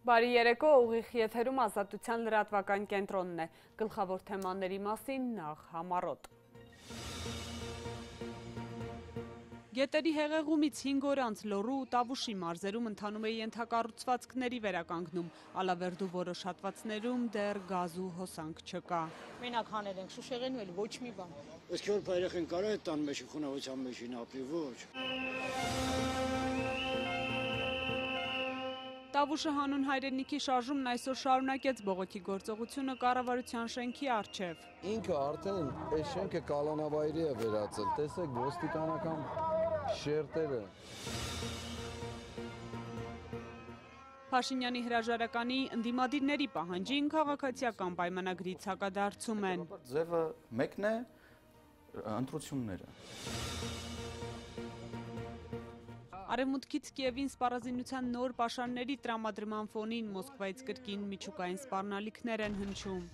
Բարի երեկո, ուղիղ եթերում Ազատության լրատվական կենտրոնն է, գլխավոր թեմաների մասին նախ համառոտ։ Գետերի հեղեղումից 5 օր անց Լոռու ու Տավուշի մարզերում ընթանում է ենթակառուցվածքների վերականգնում, Ալավերդու որոշ հատվածներում դեռ գազ ու հոսանք չկա։ Մենակ հանել ենք Շուշեղեն ու էլ ոչ մի բան։ Իսկ որ բայրեխեն կարա է տան մեջ խոնավության մեջին ապրի ոչ։ Տավուշը հանուն հայրենիքի շարժումն այսօր շարունակեց բողոքի գործողությունը կառավարության շենքի առջև։ Ինքը արդեն այս շենքը կալանավայրի է վերածել, տեսեք ոստիկանական շերտերը։ Փաշինյանի հրաժարականի ընդդիմադիրների պահանջին քաղաքացիական պայմանագրից հակադարձում են։ Ձևը մեկն է, ընտրությունները։ Արևմուտքից Կիևին սպառազինության նոր պաշարների տրամադրման ֆոնին Մոսկվայից կրկին միջուկային սպառնալիքներ են հնչում։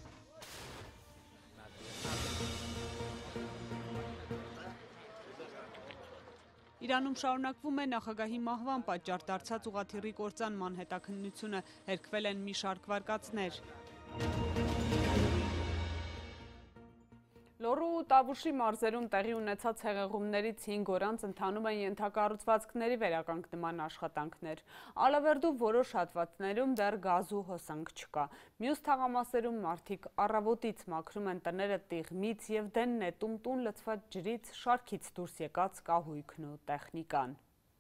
Իրանում շարունակվում է նախագահի մահվան պատճառ դարձած ուղղաթիռի կործանման հետաքննությունը, հերքվել են մի շարք վարկածներ։ Լոռու ու Տավուշի մարզերում տեղի ունեցած հեղեղումներից 5 օր անց ընթանում են ենթակառուցվածքների վերականգնման աշխատանքներ։ Ալավերդու որոշ հատվածներում դեռ գազ ու հոսանք չկա։ Մյուս թաղամասերում մարդիկ առավոտից մաքրում են տները տիղմից և դենն է տուն լցված ջրից շարքից դուրս եկած կահույքն ու տեխնիկան։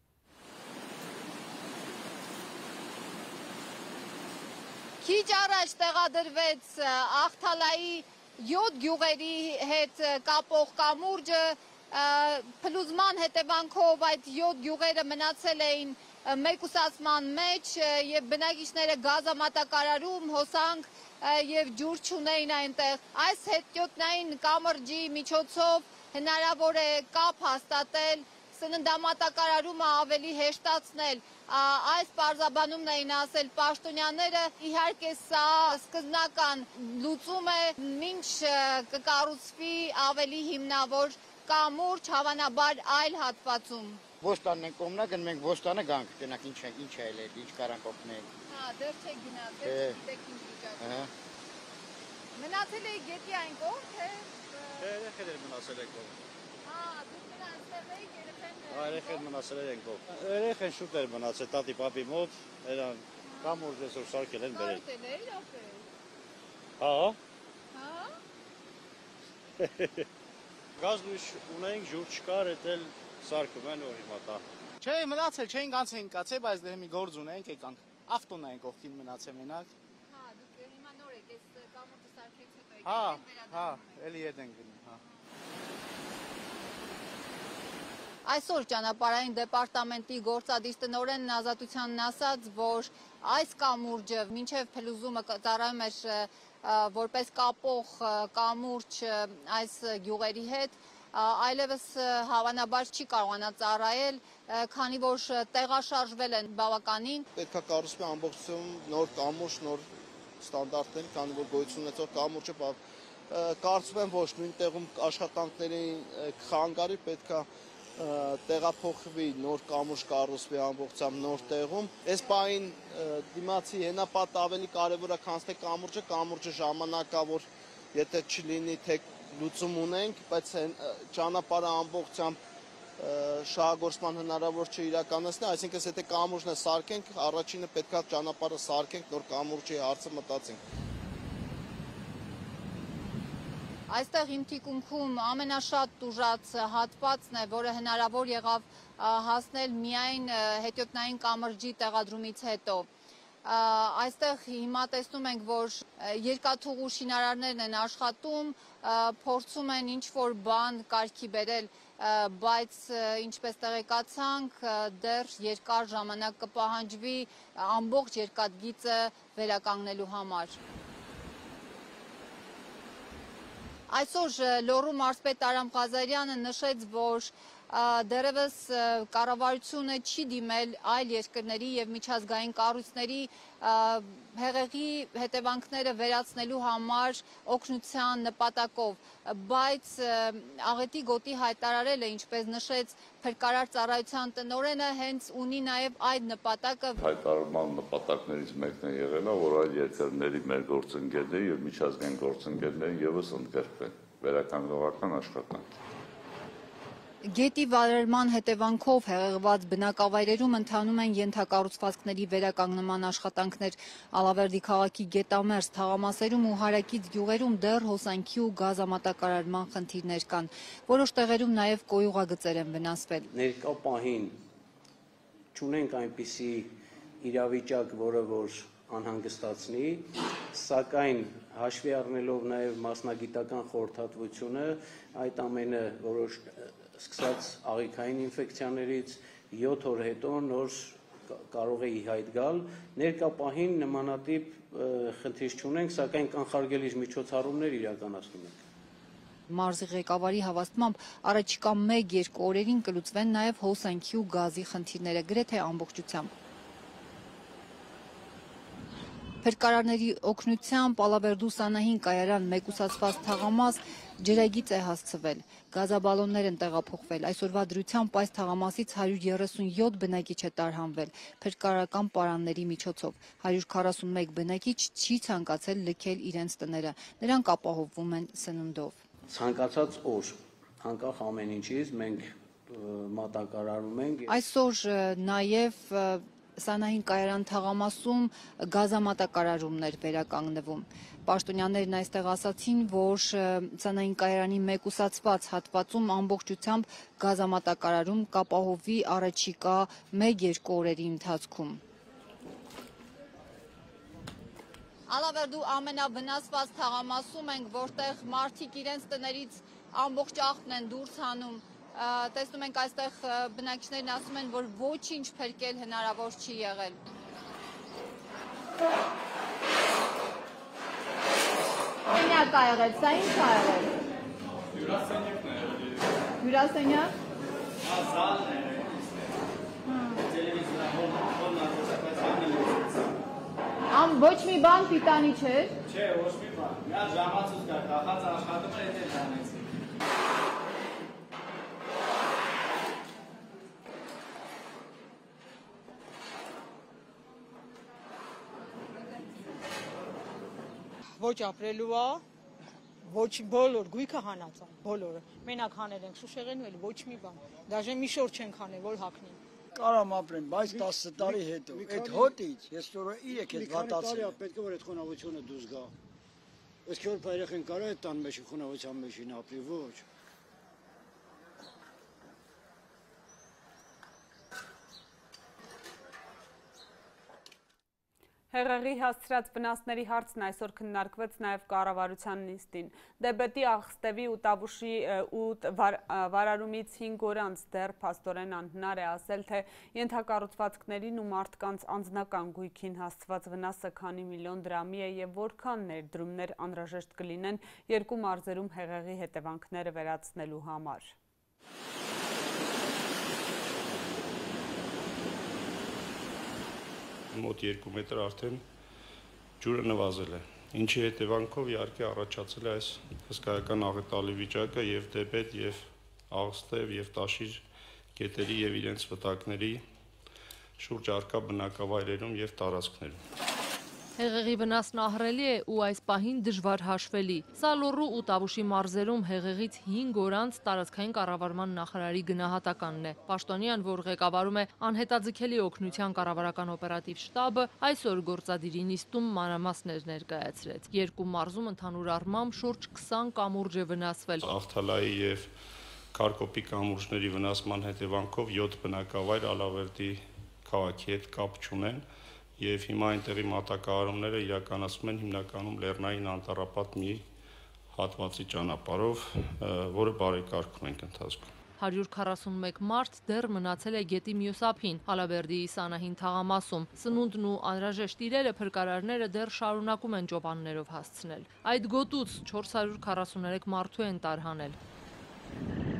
Քիչ առաջ տեղադրվեց Աղթալայի 7 գյուղերի հետ կապող կամուրջը, փլուզման հետևանքով այդ 7 գյուղերը մնացել էին մեկուսացման մեջ և բնակիչները գազամատակարարում, հոսանք և ջուր չունեին այնտեղ։ Այս հետիոտնային կամրջի միջոցով հնարավոր է կապ հաստատել, սննդամատակարարումը ավելի հեշտացնել, այս պարզաբանումն էին ասել պաշտոնյաները, իհարկե սա սկզբնական լուծում է, մինչ կկառուցվի ավելի հիմնավոր կամուրջ, հավանաբար այլ հատվածում։ Ոստանն են կողմնակն, մենք ոստանը գանք, տնակ ինչ է էլ է, ինչ կարանք օգնել։ Հա, դեռ չեք գնացել, գիտեք ինչ վիճակը։ Մնացել եք գետի այն կողմ, թե։ Երեխեր էր մնացել են կողմ։ Հա, դուք մնացել եք երեխեն։ Երեխեր մնացել են կողմ։ Երեխեն շուտ էր մնացել տատի պապի մոտ, նրան կամուրջ այսօր սարքել են բերել։ Կարոտել է իրապես։ Հա։ Հա։ Գազ լույս ունենք, ջուր չկար, էդ սարքում են ու հիմա տա։ Չէ, մնացել չէինք անցենք կացե, բայց դե մի գործ ունենք եկանք։ Ավտոն այն կողքին մնացել մենակ։ Հա, դուք հիմա նոր եք, այս կամուրջը սարքեց հետո եք։ Հա, էլի ետ ենք գնում, հա։ Այսօր ճանապարհային դեպարտամենտի գործադիր տնօրենն Ազատությանն ասաց, որ այս կամուրջը մինչև փլուզումը ծառայում էր որպես կապող կամուրջ այս գյուղերի հետ, այլևս հավանաբար չի կարողանա ծառայել, քանի որ տեղաշարժվել են բավականին։ Պետք է կառուցվի ամբողջությամբ նոր կամուրջ, նոր ստանդարտներ, քանի որ գոյություն ունեցող կամուրջը կարծում եմ ոչ նույն տեղում աշխատանքների կխանգարի, պետք է տեղափոխվի նոր կամուրջ կառուցվի ամբողջությամբ նոր տեղում։ Այս բային դիմացի հենապատ ավելի կարևոր է, քան թե կամուրջը ժամանակավոր, եթե չլինի, թե լուծում ունենք, բայց ճանապարհը ամբողջությամբ շահագործման հնարավոր չէ իրականացնել, այսինքն եթե կամուրջն է սարքենք, առաջինը պետք է ճանապարհը սարքենք, նոր կամուրջի հարցը մտածենք։ Այստեղ իմ թիկունքում ամենաշատ տուժած հատվածն է, որը հնարավոր եղավ հասնել միայն հետիոտնային կամրջի տեղադրումից հետո։ Այստեղ հիմա տեսնում ենք, որ երկաթուղու շինարարներն են աշխատում, փորձում են ինչ-որ բան կարգի բերել, բայց ինչպես տեղեկացանք, դեռ երկար ժամանակ կպահանջվի ամբողջ երկաթգիծը վերականգնելու համար։ Այսօր Լոռու մարզպետ Արամ Ղազարյանը նշեց, որ դեռևս կառավարությունը չի դիմել այլ երկրների եւ միջազգային կառույցների հեղեղի հետևանքները վերացնելու համար օգնության նպատակով, բայց աղետի գոտի հայտարարելը, ինչպես նշեց Փրկարար ծառայության տնօրենը, հենց ունի նաեւ այդ նպատակը։ Հայտարարման նպատակներից մեկն է եղել, որ այլ երկրների մեր գործընկերների եւ միջազգային գործընկերները եւս ընդգրկվեն վերականգնողական աշխատանք։ Գետի վարարման հետևանքով հեղեղված բնակավայրերում ընթանում են ենթակառուցվածքների վերականգնման աշխատանքներ։ Ալավերդի քաղաքի գետամերձ թաղամասերում ու հարակից գյուղերում դեռ հոսանքի ու գազամատակարարման խնդիրներ կան։ Որոշ տեղերում նաև կոյուղագծեր են վնասվել։ Ներկա պահին չունենք այնպիսի իրավիճակ, որը որ անհանգստացնի, սակայն հաշվի առնելով նաև մասնագիտական խորհրդատվությունը, այդ ամենը որոշ սկսած աղիքային ինֆեկցիաներից 7 օր հետո նոր կարող է ի հայտ գալ։ Ներկա պահին նմանատիպ խնդիր չունենք, սակայն կանխարգելիչ միջոցառումներ իրականացնում ենք։ Մարզի ղեկավարի հավաստմամբ առաջիկա 1-2 օրերին կլուծվեն նաև հոսանքի ու գազի խնդիրները գրեթե ամբողջությամբ։ Փրկարարների օգնությամբ Ալավերդու Սանահին կայարան մեկուսացված թաղամաս ջրագիծ է հասցվել, գազաբալոններ են տեղափոխվել, այսօրվա դրությամբ այս թաղամասից 137 բնակիչ է տարհանվել փրկարարական պարանների միջոցով, 141 բնակիչ չի ցանկացել լքել իրենց տները, նրանք ապահովվում են սննդով։ Ցանկացած օր, անկախ ամեն ինչից, մենք մատակարարում ենք։ Այսօր նաև Սանահին կայարան թաղամասում գազամատակարարումներ վերականգնվում։ Պաշտոնյաներն այստեղ ասացին, որ Սանահին կայարանի մեկուսացված հատվածում ամբողջությամբ գազամատակարարում կապահովվի առաջիկա 1-2 օրերի ընթացքում։ Ալավերդու ամենավնասված թաղամասում ենք, որտեղ մարդիկ իրենց տներից ամբողջ աղբն են դուրս հանում։ Տեսնում ենք այստեղ բնակիչներն ասում են, որ ոչինչ փրկել հնարավոր չի եղել։ Սենյակ ա եղել, սա ինչ ա եղել։ Հյուրասենյակն է։ Հյուրասենյակ։ Զալն է։ Տելևիզիոն Ամ ոչ մի բան պիտանի չէր։ Չէ, ոչ մի բան։ Մի հատ ժամացույց կա, կախած աշխատում էր, եթե տանեցի։ Ոչ ապրելու է, ոչ բոլոր գույքը հանած է, բոլորը։ Մենակ հանել ենք Շուշեղենու էլ ոչ մի բան։ Դաժե մի շոր չենք հանել, որ հագնի։ Կարամ ապրեմ, բայց 10 տարի հետո, այդ հոտից ես որը 3 հետ վատացել։ Պետք է որ այդ խոնավությունը դուրս գա։ Իսկ որ երեխեն կարող է տան մեջ խոնավության մեջ ապրի, ոչ։ Հեղեղի հասցրած վնասների հարցն այսօր քննարկվեց նաև կառավարության նիստին։ Դեբետի, Աղստևի ու Տավուշի ու վարարումից 5 օր անց դեռ փաստորեն անհնար է ասել, թե ենթակառուցվածքներին ու մարդկանց անձնական գույքին հասցված վնասը քանի միլիոն դրամի է եւ որքան ներդրումներ անհրաժեշտ կլինեն երկու մարզերում հեղեղի հետևանքները վերացնելու համար։ Մոտ 2 մետր արդեն ջուրը նվազել է, ինչի հետևանքով իհարկե առաջացել է այս հսկայական աղետալի վիճակը եւ Դեբետ եւ Աղստև եւ Տաշիր գետերի եւ իրենց վտակների շուրջ առկա բնակավայրերում եւ տարածքներում։ Հեղեղի վնասն ահռելի է ու այս պահին դժվար հաշվելի։ Սա Լոռու ու Տավուշի մարզերում հեղեղից 5 օր անց տարածքային կառավարման նախարարի գնահատականն է։ Պաշտոնյան, որ ղեկավարում է անհետաձգելի օգնության կառավարական օպերատիվ շտաբը, այսօր գործադիրի նիստում մանրամասներ ներկայացրեց։ Երկու մարզում ընդհանուր առմամբ շուրջ 20 կամուրջ է վնասվել։ Աղթալայի եւ Քարկոպի կամուրջների վնասման հետևանքով 7 բնակավայր Ալավերդի քաղաքի հետ կապ չունեն։ Եվ հիմա այնտեղի մատակարարումները իրականացում են հիմնականում Լեռնային անտառապատ մի հատվածի ճանապարհով, որը բարեկարգում ենք ընթացքում։ 141 մարդ դեռ մնացել է գետի մյուս ափին, Ալավերդիի Սանահին թաղամասում։ Սնունդն ու անհրաժեշտ իրերը փրկարարները դեռ շարունակում են ճոպաններով հասցնել։ Այդ գոտուց 443 մարդու են տարհանել։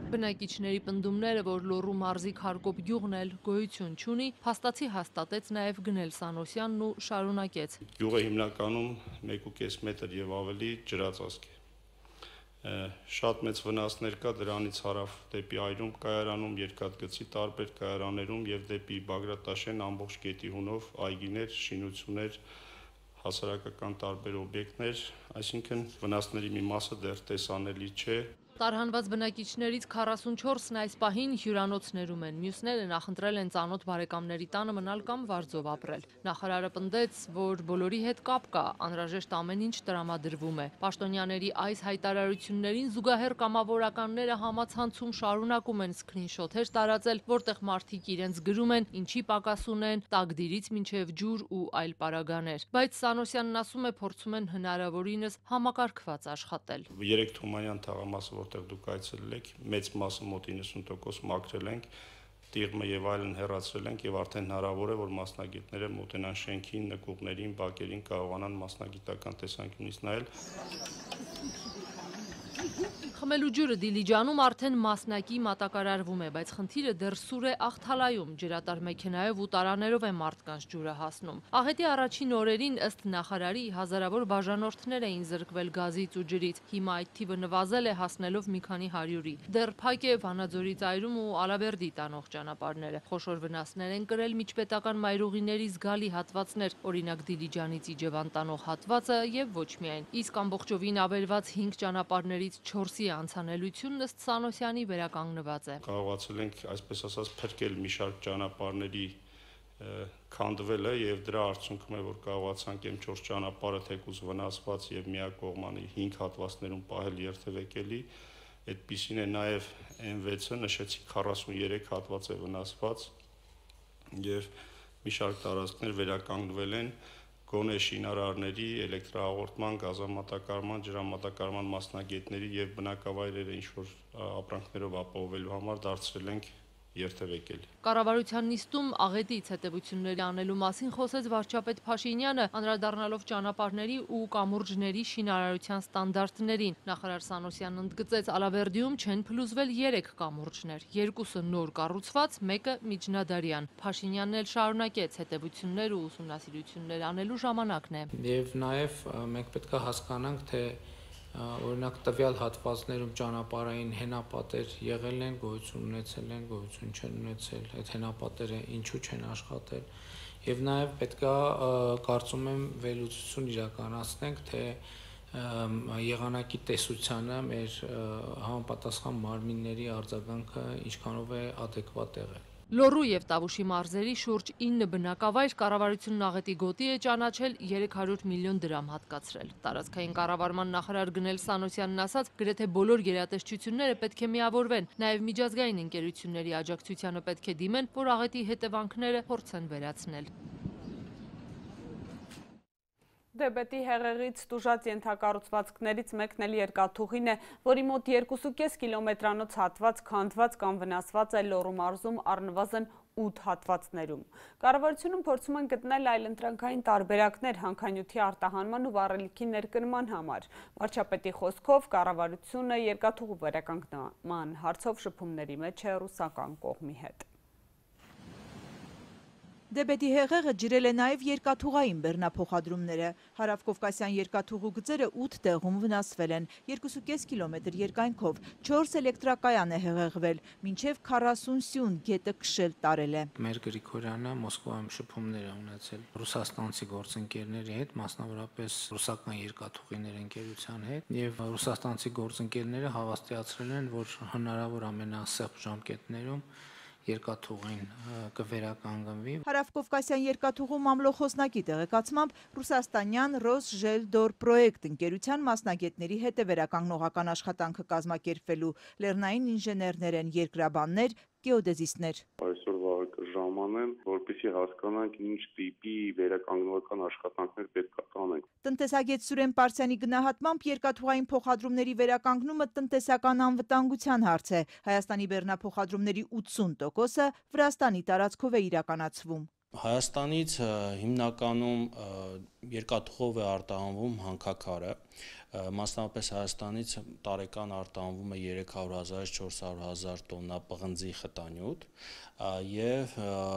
Բնակիչների պնդումները, որ Լոռու մարզի Քարկոպ գյուղն էլ գոյություն չունի, փաստացի հաստատեց նաև Գնել Սանոսյանն ու շարունակեց. Գյուղը հիմնականում 1.5 մետր եւ ավելի ջրածածկ է։ Շատ մեծ վնասներ կա դրանից հարավ դեպի Այրում կայարանում, Երկաթգծի տարբեր կայարաներում եւ դեպի Բագրատաշեն ամբողջ գետի հունով այգիներ, շինություններ, հասարակական տարբեր օբյեկտներ, այսինքն վնասների մի մասը դեռ տեսանելի չէ։ Տարհանված բնակիչներից 44-ն այս պահին հյուրանոցներում են, մյուսները նախընտրել են ծանոթ բարեկամների տանը մնալ կամ վարձով ապրել։ Նախարարը պնդեց, որ բոլորի հետ կապ կա, անհրաժեշտ ամեն ինչ տրամադրվում է։ Պաշտոնյաների այս հայտարարություններին զուգահեռ կամավորականները համացանցում շարունակում են սքրինշոթեր տարածել, որտեղ մարդիկ իրենց գրում են, ինչի պակաս ունեն, տակդիրից մինչև ջուր ու այլ պարագաներ։ Բայց Սանոսյանն ասում է, փորձում են հնարավորինս համակարգված աշխատել։ 3 Թումանյան թաղամասը, որտեղ դուք այցելել եք, մեծ մասը մոտ 90% մաքրել ենք, տիղմը եւ այլն հեռացրել ենք եւ արդեն հնարավոր է, որ մասնագետները մոտենան շենքին, նկուղներին, բակերին կարողանան մասնագիտական տեսանկյունից նայել։ Խմելու ջուրը Դիլիջանում արդեն մասնակի մատակարարվում է, բայց խնդիրը դեռ սուր է Աղթալայում, ջրատար մեքենայով ու տարաներով է մարդկանց ջուրը հասնում։ Աղետի առաջին օրերին ըստ նախարարի հազարավոր բաժանորդներ էին զրկվել գազից ու ջրից, հիմա այդ թիվը նվազել է հասնելով մի քանի հարյուրի։ Դեռ փակ է Վանաձորի ծայրում ու Ալավերդի տանող ճանապարհները։ Խոշոր վնասներ են կրել միջպետական մայրուղիների զգալի հատվածներ, օրինակ Դիլիջանից Իջևան տանող հատվածը եւ ոչ միայն։ Իսկ ամբողջովին ավերված 5 ճանապարհներից 4-ի անցանելությունն ըստ Սանոսյանի վերականգնված է։ Կարողացել ենք, այսպես ասած, փրկել մի շարք ճանապարհների քանդվելը եւ դրա արդյունքում է, որ կարողացանք M4 ճանապարհը թեկուզ վնասված եւ միակողմանի 5 հատվածներում պահել երթևեկելի։ Այդպիսին է նաեւ M6-ը, նշեցի 43 հատված է վնասված եւ մի շարք տարածքներ վերականգնվել են գոնե շինարարների, էլեկտրահաղորդման, գազամատակարարման, ջրամատակարարման մասնագետների եւ բնակավայրերը ինչ-որ ապրանքներով ապահովելու համար դարձրել ենք երթևեկել։ Կառավարության նիստում աղետից հետևությունների անելու մասին խոսեց վարչապետ Փաշինյանը, անդրադառնալով ճանապարհների ու կամուրջների շինարարության ստանդարտներին։ Նախարար Սանոսյանն ընդգծեց, Ալավերդիում չեն փլուզվել 3 կամուրջներ, 2-ը նոր կառուցված, 1-ը միջնադարյան։ Փաշինյանն էլ շարունակեց, հետևություններ ու ուսումնասիրություններ անելու ժամանակն է։ Եվ նաև մենք պետք է հասկանանք, թե օրինակ տվյալ հատվածներում ճանապարհային հենապատեր եղել են, գոյություն ունեցել են, գոյություն չեն ունեցել, այդ հենապատերը ինչու չեն աշխատել եւ նաեւ պետք է կարծում եմ վերլուծություն իրականացնենք, թե եղանակի տեսությանը մեր համապատասխան մարմինների արձագանքը ինչքանով է adekvat եղել։ Լոռու եւ Տավուշի մարզերի շուրջ 9 բնակավայր կառավարությունն աղետի գոտի է ճանաչել 300 միլիոն դրամ հատկացրել։ Տարածքային կառավարման նախարար Գնել Սանոսյանն ասաց, գրեթե բոլոր գերատեսչությունները պետք է միավորվեն, նաեւ միջազգային ընկերությունների աջակցությանը պետք է դիմեն, որ աղետի հետևանքները փորձեն վերացնել։ Դեբետի հեղեղից տուժած ենթակառուցվածքներից մեկն էլ երկաթուղին է, որի մոտ 2.5 կիլոմետրանոց հատված քանդված կամ վնասված է Լոռու մարզում առնվազն 8 հատվածներում։ Կառավարությունում փորձում են գտնել այլընտրանքային տարբերակներ հանքանյութի արտահանման ու վառելիքի ներկրման համար։ Վարչապետի խոսքով կառավարությունը երկաթուղու վերականգնման հարցով շփումների մեջ է ռուսական կողմի հետ։ Դեբետի հեղեղը ջրել է նաև երկաթուղային բեռնափոխադրումները։ Հարավկովկասյան երկաթուղու գծերը 8 տեղում վնասվել են, 2.5 կիլոմետր երկայնքով, 4 էլեկտրակայան է հեղեղվել, մինչև 40 սյուն գետը քշել տարել է։ Մեր Գրիգորյանը Մոսկվայում շփումներ է ունեցել ռուսաստանցի գործընկերների հետ, մասնավորապես ռուսական երկաթուղիների ընկերության հետ, եւ ռուսաստանցի գործընկերները հավաստիացրել են, որ հնարավոր ամենասեղմ ժամկետներում երկաթուղին կվերականգնվի։ Հարավկովկասյան երկաթուղու մամլոխոսնակի տեղեկացմամբ ռուսաստանյան Ռոսժելդոր պրոյեկտ ընկերության մասնագետների հետ է վերականգնողական աշխատանքը կազմակերպվելու, լեռնային ինժեներներ են, երկրաբաններ, գեոդեզիստներ։ Այսօր վաղը կժամանեն, որպեսզի հասկանանք ինչ տիպի վերականգնողական աշխատանքներ պետք է կանենք։ Տնտեսագետ Սուրեն Պարսյանի գնահատմամբ երկաթուղային փոխադրումների վերականգնումը տնտեսական անվտանգության հարց է։ Հայաստանի բեռնափոխադրումների 80%-ը Վրաստանի տարածքով է իրականացվում։ Հայաստանից հիմնականում երկաթուղով է արտահանվում հանքաքարը, մասնավորապես Հայաստանից տարեկան արտահանվում է 300,000-ից 400,000 տոննա պղնձի խտանյութ եւ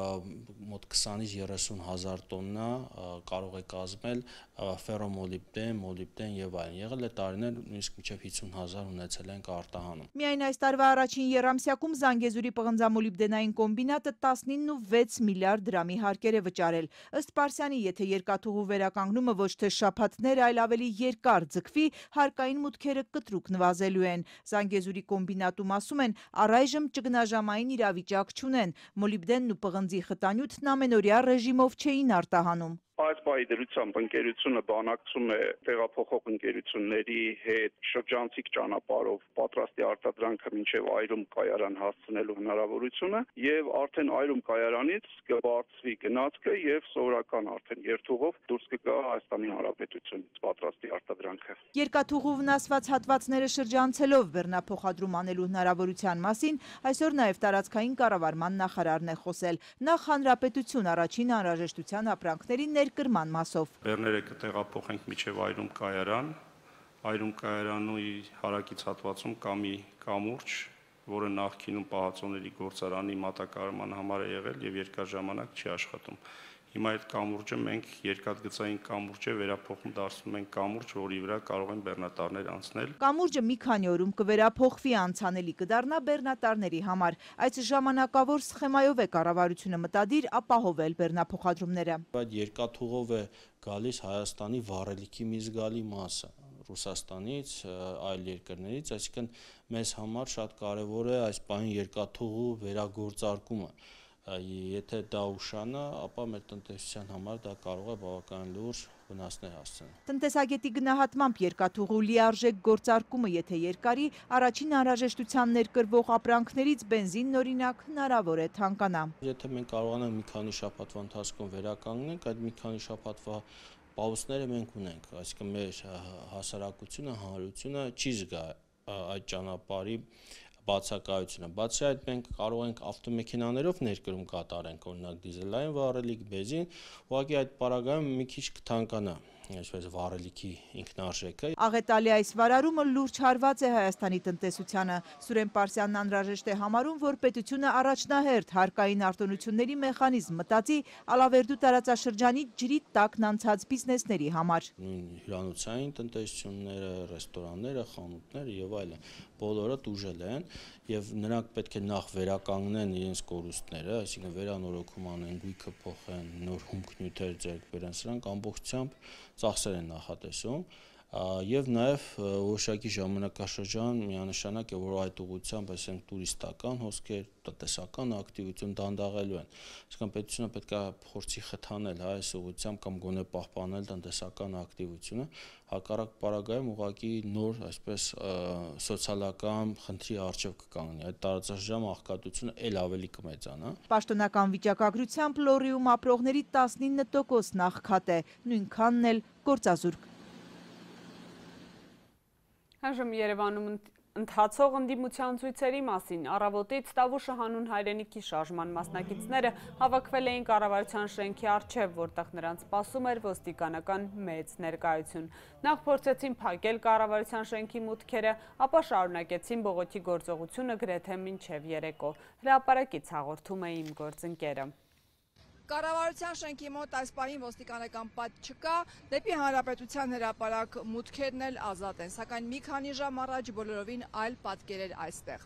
մոտ 20-ից 30,000 տոննա կարող է կազմել ֆերոմոլիբդեն, մոլիբդեն եւ այլն։ Եղել է տարիներ նույնիսկ մինչեւ 50,000 ունեցել ենք արտահանում։ Միայն այս տարվա առաջին եռամսյակում Զանգեզուրի պղնձամոլիբդենային կոմբինատը 19.6 միլիարդ դրամի հարկեր է վճարել։ Ըստ Պարսյանի, եթե երկաթուղու վերականգնումը ոչ թե շաբաթներ, այլ ավելի երկար ձգվի, հարկային մուտքերը կտրուկ նվազելու են։ Զանգեզուրի կոմբինատում ասում են, առայժմ ճգնաժամային իրավիճակ չունեն։ Մոլիբդենն ու պղնձի խտանյութն ամենօրյա ռեժիմով չէին արտահանում։ Այս բայի դրությամբ ընկերությունը բանակցում է տեղափոխող ընկերությունների հետ շրջանցիկ ճանապարհով պատրաստի արտադրանքը մինչև այրում կայարան հասցնելու հնարավորությունը եւ արդեն այրում կայարանից կբարձվի գնացքը եւ սովորական արդեն երթուղով դուրս կգա Հայաստանի Հանրապետությունից պատրաստի արտադրանքը։ Երկաթուղու վնասված հատվածները շրջանցելով բեռնափոխադրում անելու հնարավորության մասին այսօր նաեւ տարածքային կառավարման նախարարն է խոսել։ Նախ Հանրապետություն առաջին անհրաժեշտության ապրանքների ներկրման մասով։ Բեռները կտեղափոխենք մինչև այրում կայարան, այրում կայարանի հարակից հատվածում կա մի կամուրջ, որը նախկինում պահածոների գործարանի մատակարարման համար է եղել եւ երկար ժամանակ չի աշխատում։ Հիմա այդ կամուրջը մենք երկաթգծային կամուրջ է վերափոխում դարձնում ենք կամուրջ, որի վրա կարող են բեռնատարներ անցնել։ Կամուրջը մի քանի օրում կվերափոխվի, անցանելի կդառնա բեռնատարների համար։ Այս ժամանակավոր սխեմայով է կառավարությունը մտադիր ապահովել բեռնափոխադրումները։ Այդ երկաթուղով է գալիս Հայաստանի վառելիքի մի զգալի մասը Ռուսաստանից, այլ երկրներից, այսինքն մեզ համար շատ կարևոր է այս պահին երկաթուղու վերագործարկումը։ Եթե դա ուշանա, ապա մեր տնտեսության համար դա կարող է բավական լուրջ վնասներ հասցնել։ Տնտեսագետի գնահատմամբ երկաթուղու լիարժեք գործարկումը, եթե երկարի, առաջին անհրաժեշտության ներկրվող ապրանքներից բենզինն օրինակ հնարավոր է թանկանա։ Եթե մենք կարողանանք մի քանի շաբաթվա ընթացքում վերականգնենք, այդ մի քանի շաբաթվա պաուզները մենք ունենք, այսինքն մեր հասարակությունը, հանրությունը չի զգա այդ ճանապարհի բացակայությունը։ Բացի այդ մենք կարող ենք ավտոմեքենաներով ներկրում կատարենք, օրինակ դիզելային վառելիք, բենզին, ուղղակի այդ պարագայում մի քիչ կթանկանա այսպես վառելիքի ինքնարժեքը։ Աղետալի այս վարարումը լուրջ հարված է Հայաստանի տնտեսությանը։ Սուրեն Պարսյանն անհրաժեշտ է համարում, որ պետությունը առաջնահերթ հարկային արտոնությունների մեխանիզմ մտածի Ալավերդու տարածաշրջանի ջրի տակն անցած բիզնեսների համար։ Նույն հյուրանոցային տնտեսությունները, ռեստորանները, խանութները եւ այլն բոլորը տուժել են եւ նրանք պետք է նախ վերականգնեն իրենց կորուստները, այսինքն վերանորոգում անեն, գույքը փոխեն, նոր հումքնյութեր ձեռք բերեն, սրանք ամբողջությամբ ծախսեր են նախատեսում եւ նաեւ որոշակի ժամանակաշրջան միանշանակ է, որ այդ ուղղությամբ այսինքն տուրիստական հոսքեր, տնտեսական ակտիվություն դանդաղելու են։ Այսինքն պետությունը պետք է փորձի խթանել այս ուղղությամբ կամ գոնե պահպանել տնտեսական ակտիվությունը, հակառակ պարագայում ուղղակի նոր այսպես սոցիալական խնդրի առջև կկանգնի։ Այդ տարածաշրջան աղքատությունը ել ավելի կմեծանա։ Պաշտոնական վիճակագրությամբ Լոռիում ապրողների 19% աղքատ է, նույնքանն էլ գործազուրկ։ Այժմ Երևանում ընթացող ընդդիմության ցույցերի մասին առավոտից Տավուշը հանուն հայրենիքի շարժման մասնակիցները հավաքվել էին կառավարության շենքի առջև, որտեղ նրանց սպասում էր ոստիկանական մեծ ներկայություն։ Նախ փորձեցին փակել կառավարության շենքի մուտքերը, ապա շարունակեցին բողոքի գործողությունը գրեթե մինչև երեկո։ Հրապարակից հաղորդում է իմ գործընկերը։ Կառավարության շենքի մոտ այս պահին ոստիկանական պատ չկա, դեպի Հանրապետության հրապարակ մուտքերն էլ ազատ են, սակայն մի քանի ժամ առաջ բոլորովին այլ պատկեր էր այստեղ։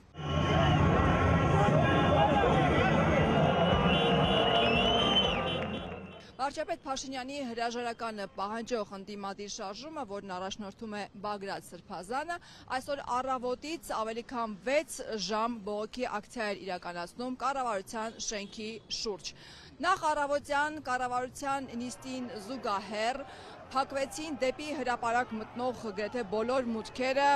Վարչապետ Փաշինյանի հրաժարականը պահանջող ընդդիմադիր շարժումը, որն առաջնորդում է Բագրատ Սրբազանը, այսօր առավոտից ավելի քան 6 ժամ բողոքի ակցիա էր իրականացնում կառավարության շենքի շուրջ։ Նախ առավոտյան կառավարության նիստին զուգահեռ փակվեցին դեպի հրապարակ մտնող գրեթե բոլոր մուտքերը։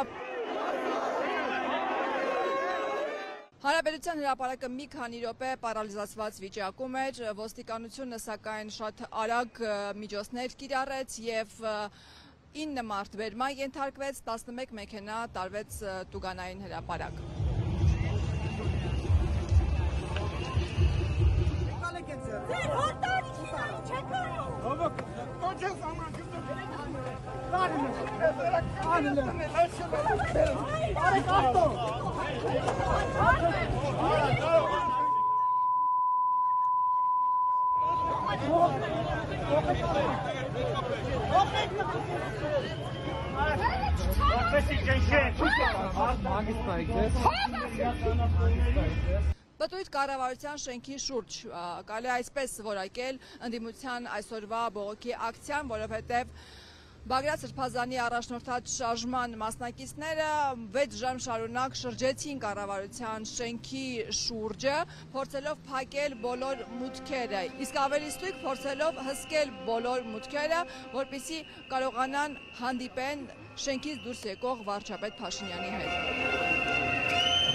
Հանրապետության հրապարակը մի քանի րոպե պարալիզացված վիճակում էր, ոստիկանությունը սակայն շատ արագ միջոցներ կիրառեց եւ 9 մարդ բերման ենթարկվեց, 11 մեքենա տարվեց Տուգանային հրապարակ։ Ձեր հոտարիքի չեք Պտույտ կառավարության շենքի շուրջ կարելի է այսպես որակել ընդդիմության այսօրվա բողոքի ակցիան, որովհետև Բագրատ Սրբազանի առաջնորդած շարժման մասնակիցները 6 ժամ շարունակ շրջեցին կառավարության շենքի շուրջը, փորձելով փակել բոլոր մուտքերը, իսկ ավելի ստույգ փորձելով հսկել բոլոր մուտքերը, որպեսզի կարողանան հանդիպեն շենքից դուրս եկող վարչապետ Փաշինյանի հետ։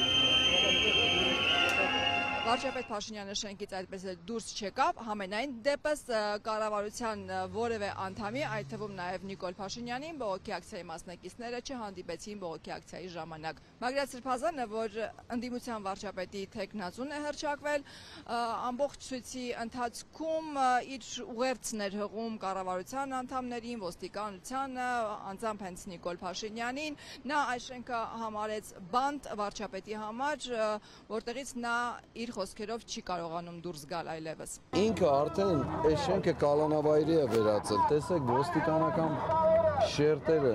Վարչապետ Փաշինյանը շենքից այդպես էլ դուրս չեկավ, համենայն դեպս կառավարության որևէ անդամի, այդ թվում նաև Նիկոլ Փաշինյանին, բողոքի ակցիայի մասնակիցները չհանդիպեցին բողոքի ակցիայի ժամանակ։ Բագրատ Սրբազանը, որ ընդդիմության վարչապետի թեկնածուն է հռչակվել, ամբողջ ցույցի ընթացքում իր ուղերձն էր հղում կառավարության անդամներին, ոստիկանությանը, անձամբ հենց Նիկոլ Փաշինյանին, նա այս շենքը համարեց բանտ վարչապետի համար, որտեղից նա իր խոսքերով չի կարողանում դուրս գալ այլևս։ Ինքը արդեն այս շենքը կալանավայրի է վերածել, տեսեք ոստիկանական շերտերը։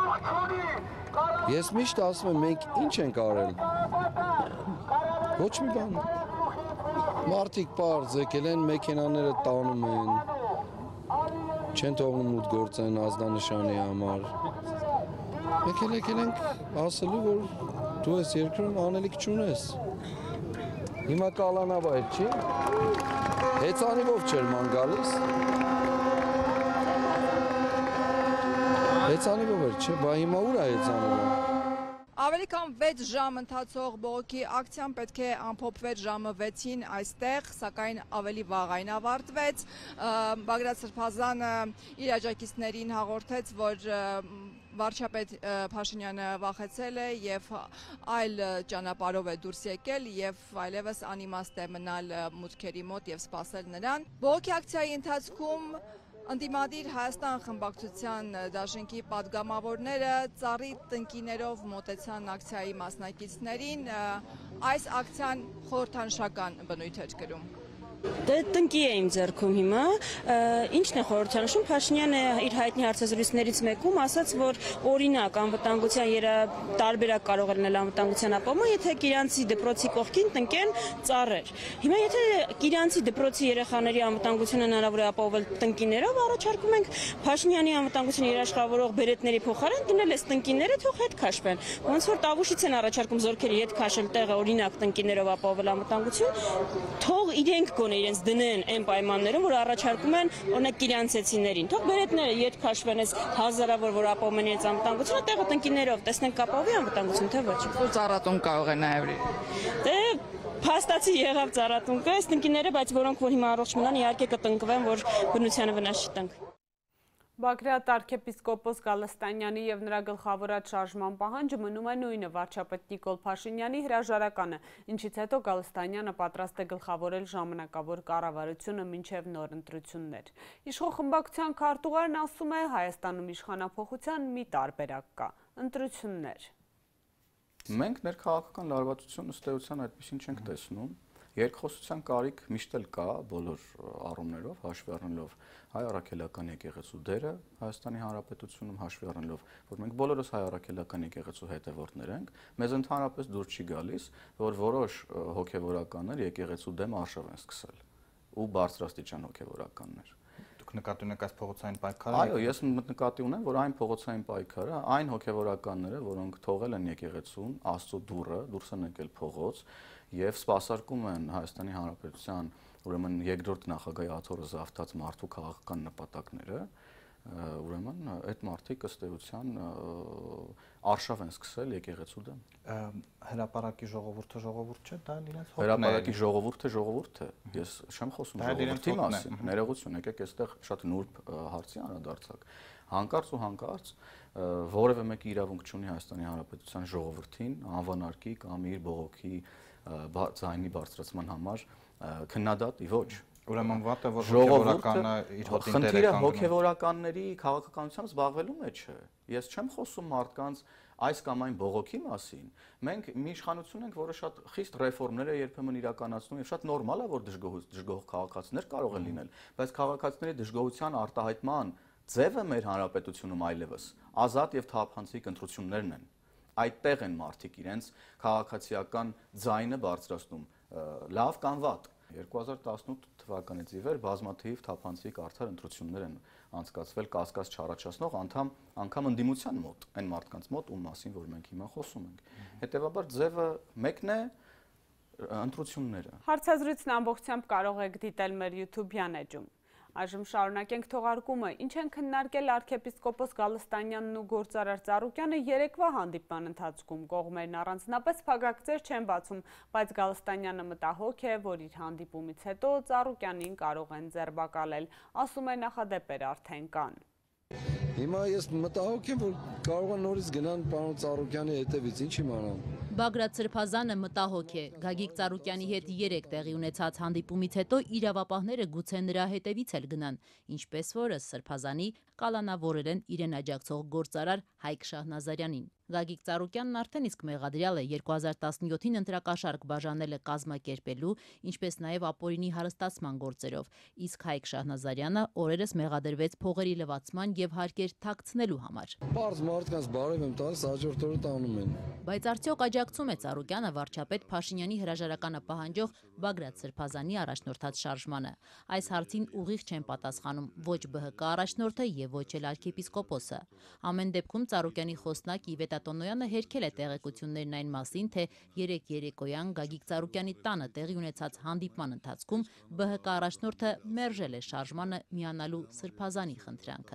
Ես միշտ ասում եմ, մենք ինչ ենք արել։ Ոչ մի բան։ Մարդիկ պարզ եկել են, մեքենաները տանում են, չեն թողնում ուտ գործեն ազդանշանի համար։ Մենք եկել ենք ասելու, որ դու ես երկրում անելիք չունես։ Հիմա կալանավայր չի, հեծանիվով չէր ման գալիս, հեծանիվով էր չէ, բա հիմա ուր է հեծանիվով։ Ավելի քան 6 ժամ ընթացող բողոքի ակցիան պետք է ամփոփվեր ժամը 6-ին այստեղ, սակայն ավելի վաղ այն ավարտվեց։ Բագրատ Սրբազանը իր աջակիցներին հաղորդեց, որ վարչապետ Փաշինյանը վախեցել է եւ այլ ճանապարհով է դուրս եկել եւ այլևս անիմաստ է մնալ մուտքերի մոտ եւ սպասել նրան։ Բողոքի ակցիայի ընթացքում Ընդդիմադիր Հայաստան խմբակցության դաշինքի падգամավորները ծառի տնկիներով մոտեցան ակցիայի մասնակիցներին, այս ակցիան խորհրդանշական բնույթ էր կրում։ Դե տնկի է իմ ձեռքում հիմա, ինչն է խորհրդանշում, Փաշինյանը իր հայտնի հարցազրույցներից մեկում ասաց, որ օրինակ անվտանգության տարբերակ կարող է լինել անվտանգության ապահովում, եթե Կիրանցի դպրոցի կողքին տնկեն ծառեր։ Հիմա եթե Կիրանցի դպրոցի երեխաների անվտանգությունը հնարավոր է ապահովել տնկիներով, առաջարկում ենք Փաշինյանի անվտանգությունը երաշխավորող բերետների փոխարեն դնել այս տնկիները, թող հետ քաշվեն։ Ոնց որ Տավուշից են առաջարկում զորքերի հետ քաշել տեղը, օրինակ տնկիներով ապահովել անվտանգություն, թող իրենք իրենց դնեն այն պայմաններում, որ առաջարկում են օրինակ կիրանցեցիներին։ Թող բերետները ետ քաշվեն այս հազարավոր, որ ապահովում են իրենց անվտանգությունը, տեղը տնկիներով տեսնենք կապավի անվտանգություն, թե ոչ։ Որ ծառատուն կարող է նաև։ Դե փաստացի եղավ ծառատուն կա, այս տնկիները, բայց որոնք որ հիմա առողջ մնան, իհարկե կտնկվեն, որ բնությանը վնաս չտանք։ Բագրատ arքեպիսկոպոս Գալստանյանի և նրա գլխավորած շարժման պահանջը մնում է նույնը վարչապետ Նիկոլ Փաշինյանի հրաժարականը, ինչից հետո Գալստանյանը պատրաստ է գլխավորել ժամանակավոր կառավարությունը մինչև նոր ընտրություններ։ Իշխող խմբակցության քարտուղարն ասում է, Հայաստանում իշխանափոխության մի տարբերակ կա՝ ընտրություններ։ Մենք ներքաղաքական լարվածություն ըստ էության այդպիսին չենք տեսնում։ Երկխոսության կարիք միշտ էլ կա բոլոր առումներով, հաշվի առնելով հայ առաքելական եկեղեցու դերը Հայաստանի Հանրապետությունում, հաշվի առնելով, որ մենք բոլորս հայ առաքելական եկեղեցու հետևորդներ ենք, մեզ ընդհանրապես դուր չի գալիս, որ որոշ հոգևորականներ եկեղեցու դեմ արշավ են սկսել ու բարձրաստիճան հոգևորականներ։ Դուք նկատի ունեք այս փողոցային պայքարը։ Այո, ես նկատի ունեմ, որ այն փողոցային պայքարը, այն հոգևորականները, որոնք թողել են եկեղեցուն, Աստծո դուռը, դուրս են եկել փողոց եւ սպասարկում են Հայաստանի Հանրապետության ուրեմն երկրորդ նախագահի աթոռը զավթած մարդու քաղաքական նպատակները, ուրեմն այդ մարդիկ ըստ էության արշավ են սկսել եկեղեցու դեմ։ Հրապարակի ժողովուրդը ժողովուրդ չէ, դա իրենց հոգն է։ Հրապարակի ժողովուրդը, ես չեմ խոսում ժողովրդի մասին, ներողություն, եկեք այստեղ շատ նուրբ հարցի անդրադարձակ։ Հանկարծ ու հանկարծ որևէ մեկը իրավունք չունի Հայաստանի Հանրապետության ժողովրդին անվանարկի կամ իր բողոքի ձայնի բարձրացման համար քննադատի ոչ, Ուրեմն վատը որ հոգևորականը իր հոտին տեր է խնդիրը կանգնում։ հոգևորականների քաղաքականությամբ զբաղվելու մեջ է։ Ես չեմ խոսում մարդկանց այս կամ այն բողոքի մասին։ Մենք մի իշխանություն ենք, որը շատ խիստ ռեֆորմներ է երբեմն իրականացնում եւ շատ նորմալ է, որ դժգոհ քաղաքացիներ կարող են լինել, բայց քաղաքացիների դժգոհության արտահայտման ձևը մեր հանրապետությունում այլևս ազատ եւ թափանցիկ ընտրություններն են։ Այդտեղ են մարդիկ իրենց քաղաքացիական ձայնը բարձրացնում, լավ կամ վատ։ 2018 թվականից ի վեր բազմաթիվ թափանցիկ արդար ընտրություններ են անցկացվել կասկած չառաջացնող անգամ ընդդիմության մոտ, այն մարդկանց մոտ, ում մասին որ մենք հիմա խոսում ենք։ Հետևաբար ձևը մեկն է ընտրությունները։ Հարցազրույցն ամբողջությամբ կարող եք դիտել մեր YouTube-յան էջում։ Այժմ շարունակենք թողարկումը, ինչ են քննարկել arczepiskopos Գալստանյանն ու գործարար Ծառուկյանը երեկվա հանդիպման ընթացքում։ Կողմերն առանձնապես փակագծեր չեն բացում, բայց Գալստանյանը մտահոգ է, որ իր հանդիպումից հետո Ծառուկյանին կարող են ձերբակալել, ասում է նախադեպեր արդեն կան։ Հիմա ես մտահոգ եմ, որ կարող են նորից գնան պարոն Ծառուկյանի հետևից, ինչ իմանամ։ Բագրատ Սրբազանը մտահոգ է։ Գագիկ Ծառուկյանի հետ 3 տեղի ունեցած հանդիպումից հետո իրավապահները գուցե նրա հետևից էլ գնան, ինչպես որ Սրբազանի կալանավորել են իրեն աջակցող գործարար Հայկ Շահնազարյանին։ Գագիկ Ծառուկյանն արդեն իսկ մեղադրյալ է 2017-ին ընտրակաշարք բաժանել է կազմակերպելու, ինչպես նաև ապօրինի հարստացման գործերով, իսկ Հայկ Շահնազարյանը օրերս մեղադրվեց փողերի լվացման եւ հարկեր թաքցնելու համար։ Պարզ մարդկանց բարև եմ տալիս, հաջորդ օրը տանում են։ Բայց արդյոք աջակցում է Ծառուկյանը վարչապետ Փաշինյանի հրաժարականը պահանջող Բագրատ Սրբազանի առաջնորդած շարժմանը։ Այս հարցին ուղիղ չեն պատասխանում ոչ ԲՀԿ առաջնորդը եւ ոչ էլ arczepiskopos-ը։ Ամեն դեպքում Ծառուկյանի խոսնակ Իվետա Տոնոյանը հերքել է տեղեկություններն այն մասին, թե երեկոյան Գագիկ Ծառուկյանի տանը տեղի ունեցած հանդիպման ընթացքում ԲՀԿ առաջնորդը մերժել է շարժմանը միանալու Սրբազանի խնդրանքը։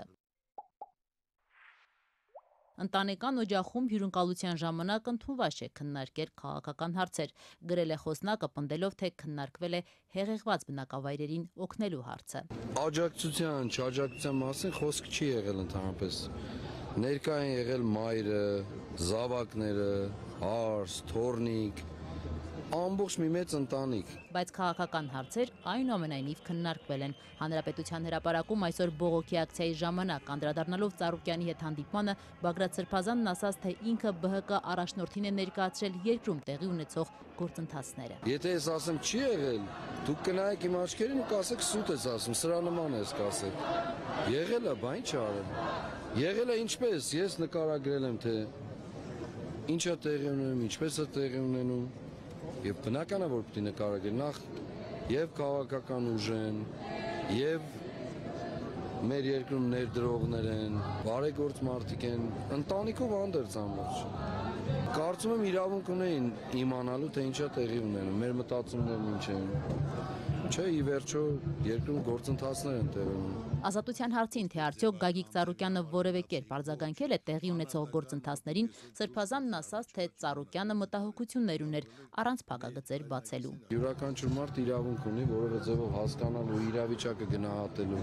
Ընտանեկան օջախում հյուրընկալության ժամանակ ընդունված է քննարկել քաղաքական հարցեր, գրել է խոսնակը, պնդելով, թե քննարկվել է հեղեղված բնակավայրերին օգնելու հարցը։ Աջակցության, չաջակցության մասին խոսք չի եղել ընդհանրապես։ Ներկա են եղել մայրը, զավակները, հարս, թորնիկ, ամբողջ մի մեծ ընտանիք։ Բայց քաղաքական հարցեր այնուամենայնիվ քննարկվել են։ Հանրապետության հրապարակում այսօր բողոքի ակցիայի ժամանակ անդրադառնալով Ծառուկյանի հետ հանդիպմանը Բագրատ Սրբազանն ասաց, թե ինքը ԲՀԿ առաջնորդին է ներկայացրել երկրում տեղի ունեցող գործընթացները։ Եթե ես ասեմ չի եղել, դուք կնայեք իմ աչքերին ու կասեք սուտ ես ասում, սրա նման ես կասեք։ Եղել է, բա ինչ արել։ Եղել է ինչպես, ես նկարագրել եմ, թե ինչա տեղի ունենում, ինչպես է տեղի ունենում։ Եվ բնական է, որ պիտի նկարագրել նախ եւ քաղաքական ուժ են, եւ մեր երկրում ներդրողներ են, բարեգործ մարդիկ են, ընտանիքով անդերձ ամբողջ։ Կարծում եմ իրավունք ունեին իմանալու, թե ինչա տեղի ունենում, մեր մտածումներն ինչ են։ Չէ, ի վերջո երկրում գործընթացներ են տեղի ունենում։ Ազատության հարցին, թե արդյոք Գագիկ Ծառուկյանը որևէ կերպ արձագանքել է տեղի ունեցող գործընթացներին, Սրբազանն ասաց, թե Ծառուկյանը մտահոգություններ ուներ առանց փակագծեր բացելու։ Յուրաքանչյուր մարդ իրավունք ունի որևէ ձևով հասկանալու իրավիճակը գնահատելու։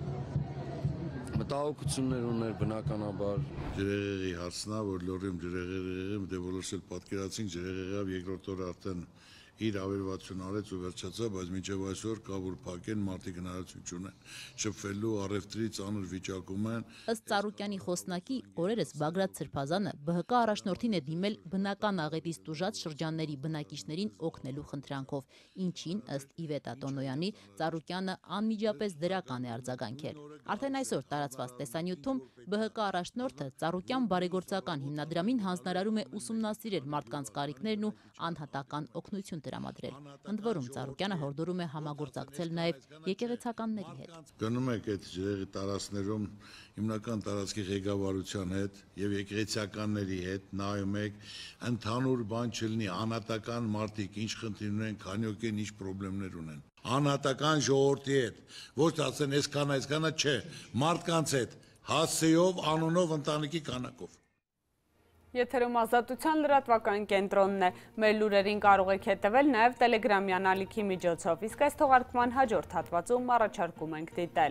Մտահոգություններ ուներ բնականաբար։ Ջրեղեղի հարցն է, որ լոռում ջրեղեղը, դե բոլորս էլ պատկերացինք ջրեղեղը երկրորդ օրը արդեն իր ավերվածություն արեց ու վերջացավ, բայց մինչև այսօր կա որ փակեն, մարդիկ հնարավորություն չունեն շփվելու, առևտրի ծանր վիճակում են։ Ըստ Ծառուկյանի խոսնակի, օրերս Բագրատ Սրբազանը ԲՀԿ առաջնորդին է դիմել բնական աղետից տուժած շրջանների բնակիչներին օգնելու խնդրանքով, ինչին ըստ Իվետա Տոնոյանի Ծառուկյանը անմիջապես դրական է արձագանքել։ Արդեն այսօր տարածված տեսանյութում ԲՀԿ առաջնորդը Ծառուկյան բարեգործական հիմնադրամին հանձնարարում է ուսումնասիրել մարդկանց կարիքներն ու անհատական օգնություն տրամադրել։ Ընդ որում Ծառուկյանը հորդորում է համագործակցել նաև եկեղեցականների հետ։ Գնում եք այդ ջրեղի տարածքներում հիմնական տարածքի ղեկավարության հետ եւ եկեղեցականների հետ նայում եք, ընդհանուր բան չլինի, անհատական մարդիկ ինչ խնդիր ունեն, քանի օք են, ինչ խնդիրներ ունեն։ Անհատական ժողովրդի հետ, ոչ թե ասեն այսքանա, չէ, մարդկանց հետ, հասցեով, անունով, ընտանիքի քանակով։ Եթերում Ազատության լրատվական կենտրոնն է։ Մեր լուրերին կարող եք հետևել նաև Telegram-յան ալիքի միջոցով, իսկ այս թողարկման հաջորդ հատվածում առաջարկում ենք դիտել։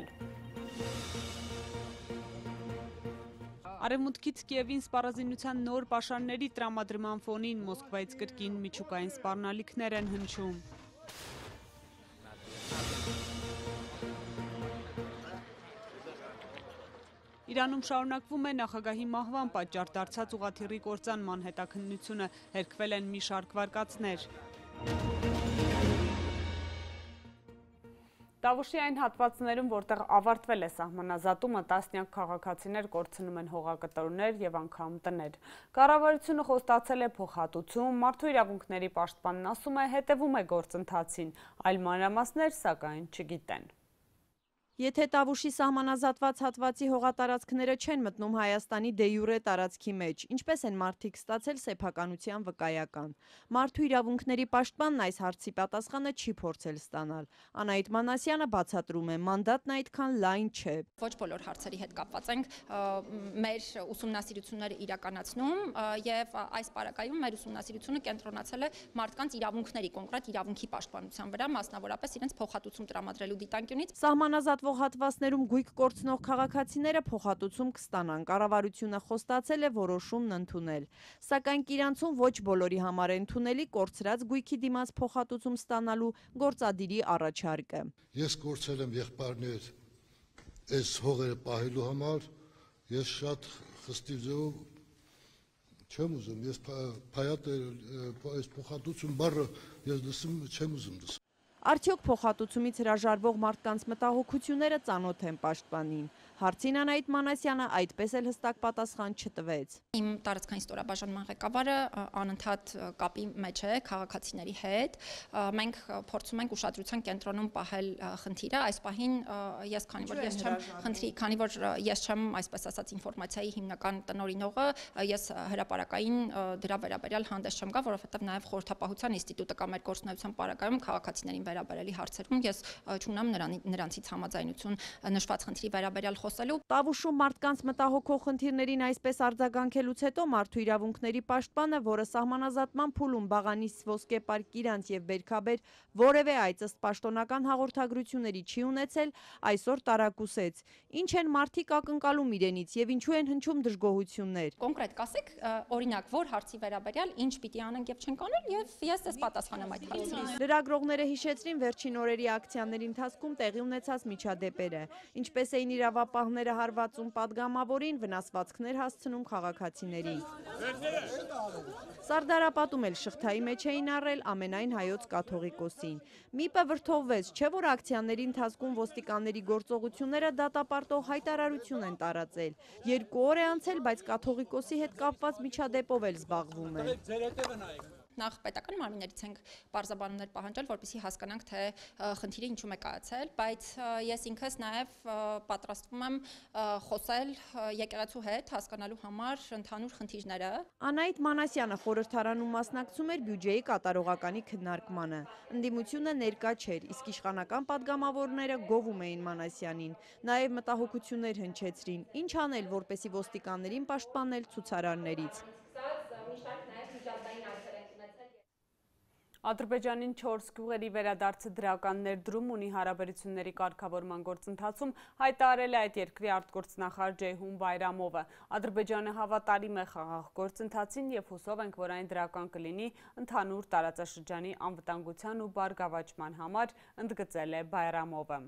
Արևմուտքից Կիևին սպառազինության նոր պաշարների տրամադրման ֆոնին Մոսկվայից կրկին միջուկային սպառնալիքներ են հնչում։ Իրանում շարունակվում է նախագահի մահվան պատճառ դարձած ուղղաթիռի կործանման հետաքննությունը, հերքվել են մի շարք վարկածներ։ Տավուշի այն հատվածներում, որտեղ ավարտվել է սահմանազատումը, տասնյակ քաղաքացիներ կորցնում են հողակտորներ և անգամ տներ։ Կառավարությունը խոստացել է փոխհատուցում, մարդու իրավունքների պաշտպանն ասում է հետևում է գործընթացին, այլ մանրամասներ սակայն չգիտեն։ Եթե Տավուշի սահմանազատված հատվածի հողատարածքները չեն մտնում Հայաստանի դե յուրե տարածքի մեջ, ինչպես են մարդիկ ստացել սեփականության վկայական։ Մարդու իրավունքների պաշտպանն այս հարցի պատասխանը չի փորձել ստանալ։ Անահիտ Մանասյանը բացատրում է, մանդատն այդքան լայն չէ։ Ոչ բոլոր հարցերի հետ կապված ենք մեր ուսումնասիրությունները իրականացնում եւ այս պարագայում մեր ուսումնասիրությունը կենտրոնացել է մարդկանց իրավունքների, կոնկրետ իրավունքի պաշտպանության վրա, մասնավորապես իրենց փոխհատուցում տրամադրելու դիտանկյունից։ Սահմանազատվող հատվածներում գույք կորցնող քաղաքացիները փոխհատուցում կստանան, կառավարությունը խոստացել է որոշումն ընդունել։ Սակայն Կիրանցում ոչ բոլորի համար է ընդունելի կորցրած գույքի դիմաց փոխհատուցում ստանալու գործադիրի առաջարկը։ Ես կորցրել եմ եղբայրներ այս հողերը պահելու համար, ես շատ խստիվ ձևով չեմ ուզում, ես փայատ այս փոխհատուցում բառը ես լսում չեմ ուզում լսել։ Արդյոք փոխհատուցումից հրաժարվող մարդկանց մտահոգությունները ծանոթ են պաշտպանին։ Հարցին Անահիտ Մանասյանը այդպես էլ հստակ պատասխան չտվեց։ Իմ տարածքային ստորաբաժանման ղեկավարը անընդհատ կապի մեջ է քաղաքացիների հետ։ Մենք փորձում ենք ուշադրության կենտրոնում պահել խնդիրը։ Այս պահին ես քանի որ ես չեմ, այսպես ասած, ինֆորմացիայի հիմնական տնօրինողը, ես հրապարակային դրա վերաբերյալ հանդես չեմ գա, որովհետև նաև խորհրդապահության ինստիտուտը կամ մեր գործունեության պարագայում քաղաքացիներին վերաբերելի հարցերում ես չունեմ նրանցից համաձայնություն նշված խնդրի վերաբերյալ խոսելու։ Տավուշում մարդկանց մտահոգող խնդիրներին այսպես արձագանքելուց հետո մարդու իրավունքների պաշտպանը, որը սահմանազատման փուլում Բաղանիս, Ոսկե պարկ, Կիրանց եւ Բերքաբեր որևէ այց ըստ պաշտոնական հաղորդագրությունների չի ունեցել, այսօր տարակուսեց։ Ինչ են մարդիկ ակնկալում իրենից եւ ինչու են հնչում դժգոհություններ։ Կոնկրետ կասեք, օրինակ, որ հարցի վերաբերյալ ինչ պիտի անենք եւ չենք անել եւ ես դες պատասխանեմ այդ հարցին։ Լրագրողները հիշեցրին վերջին օրերի ակցիաների ընթացքում տեղի ունեցած միջադեպերը, ինչպես էին իրավապահները հարվածում падգամավորին, վնասվածքներ հասցնում քաղաքացիներին։ Սարդարապատում էլ շղթայի մեջ էին առել ամենայն հայոց կաթողիկոսին։ ՄԻՊ-ը վրդովվեց, չէ՞ որ ակցիաների ընթացքում ոստիկանների գործողությունները դատապարտող հայտարարություն են տարածել։ 2 օր է անցել, բայց կաթողիկոսի հետ կապված միջադեպով էլ զբաղվում են։ Նախ պետական մարմիններից ենք պարզաբանումներ պահանջել, որպեսզի հասկանանք, թե խնդիրը ինչու է կայացել, բայց ես ինքս նաև պատրաստվում եմ խոսել եկեղեցու հետ, հասկանալու համար ընդհանուր խնդիրները։ Անահիտ Մանասյանը խորհրդարանում մասնակցում էր բյուջեի կատարողականի քննարկմանը։ Ընդդիմությունը ներկա չէր, իսկ իշխանական падգամավորները գովում էին Մանասյանին, նաև մտահոգություններ հնչեցրին, ինչ անել, որպեսզի ոստիկաններին պաշտպանել ցուցարարներից։ Ադրբեջանին 4 գյուղերի վերադարձը դրական ներդրում ունի հարաբերությունների կարգավորման գործընթացում, հայտարարել է այդ երկրի արտգործնախարար Ջեյհուն Բայրամովը։ Ադրբեջանը հավատարիմ է խաղաղ գործընթացին եւ հուսով ենք, որ այն դրական կլինի ընդհանուր տարածաշրջանի անվտանգության ու բարգավաճման համար, ընդգծել է Բայրամովը։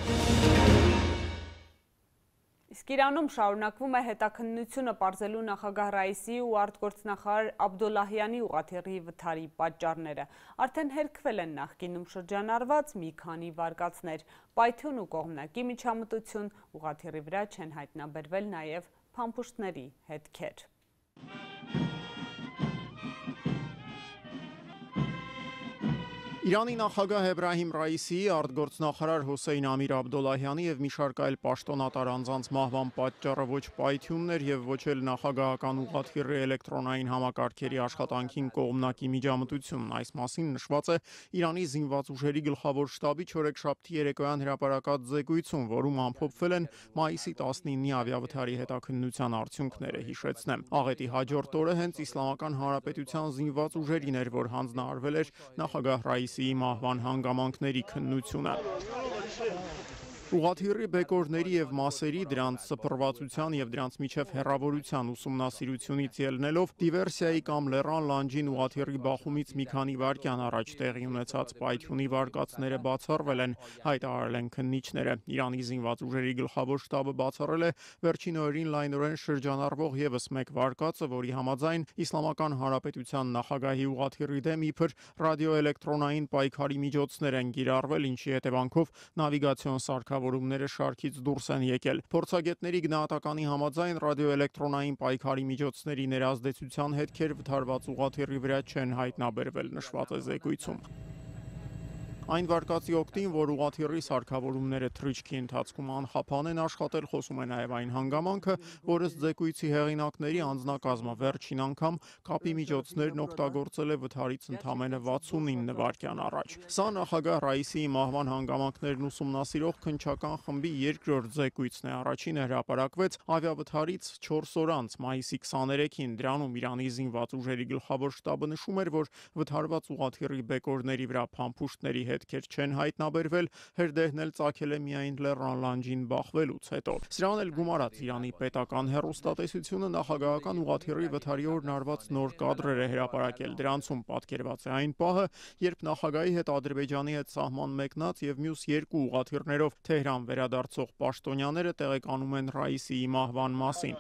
Իսկ Իրանում շարունակվում է հետաքննությունը պարզելու նախագահ Ռայիսի ու արտգործնախարար Աբդոլլահյանի ուղղաթիռի վթարի պատճառները։ Արդեն հերքվել են նախկինում շրջանառված մի քանի վարկածներ։ Պայթյուն ու կողմնակի միջամտություն, ուղղաթիռի վրա չեն հայտնաբերվել նաև փամփուշտների հետքեր։ Իրանի նախագահ Էբրահիմ Ռայիսիի, արտգործնախարար Հոսեյն Ամիր Աբդոլլահյանի եւ մի շարք այլ պաշտոնատար անձանց մահվան պատճառը ոչ պայթյունն էր եւ ոչ էլ նախագահական ուղղաթիռի էլեկտրոնային համակարգերի աշխատանքին կողմնակի միջամտությունն։ Այս մասին նշված է Իրանի զինված ուժերի գլխավոր շտաբի չորեքշաբթի երեկոյան հրապարակած զեկույցում, որում ամփոփվել են մայիսի 19-ի ավիավթարի հետաքննության արդյունքները, հիշեցնեմ։ Աղետի հաջորդ օրը հենց Իսլամական Հանրապետության զինված ուժերին էր, որ հանձնարարվել էր նախագահ Ռայիսիի մահվան հանգամանքների քննությունը։ Ուղղաթիռի բեկորների եւ մասերի, դրանց սփռվածության եւ դրանց միջև հեռավորության ուսումնասիրությունից ելնելով դիվերսիայի կամ լեռան լանջին ուղղաթիռի բախումից մի քանի վայրկյան առաջ տեղի ունեցած պայթյունի վարկածները բացառվել են, հայտարարել են քննիչները։ Իրանի զինված ուժերի գլխավոր շտաբը բացառել է վերջին օրերին լայնորեն շրջանառվող եւս մեկ վարկածը, որի համաձայն Իսլամական Հանրապետության նախագահի ուղղաթիռի դեմ իբր ռադիոէլեկտրոնային պայքարի միջոցներ են կիրառվել, ինչի հետևանքով նավիգացիոն սարքավորումները շարքից դուրս են եկել։ Փորձագետների գնահատականի համաձայն ռադիոէլեկտրոնային պայքարի միջոցների ներազդեցության հետքեր վթարված ուղղաթիռի վրա չեն հայտնաբերվել, նշված է զեկույցում։ Այն վարկածի օգտին, որ ուղղաթիռի սարքավորումները թռիչքի ընթացքում անխափան են աշխատել, խոսում է նաև այն հանգամանքը, որ ըստ զեկույցի հեղինակների անձնակազմը վերջին անգամ կապի միջոցներն օգտագործել է վթարից ընդամենը 69 վայրկյան առաջ։ Սա նախագահ Ռայիսիի մահվան հանգամանքներն ուսումնասիրող քննչական խմբի երկրորդ զեկույցն է։ Առաջինը հրապարակվեց ավիավթարից 4 օր անց, մայիսի 23-ին։ Դրանում Իրանի զինված ուժերի գլխավոր շտաբը նշում էր, որ վթարված ուղղաթիռի բեկորների վրա փամփուշտների հետքեր չեն հայտնաբերվել, հրդեհն էլ ծագել է միայն լեռան լանջին բախվելուց հետո։ Սրան էլ գումարած Իրանի պետական հեռուստատեսությունը նախագահական ուղղաթիռի վթարի օրն արված նոր կադրեր է հրապարակել։ Դրանցում պատկերված է այն պահը, երբ նախագահի հետ Ադրբեջանի հետ սահման մեկնած եւ մյուս երկու ուղղաթիռներով Թեհրան վերադարձող պաշտոնյաները տեղեկանում են Ռայիսիի մահվան մասին։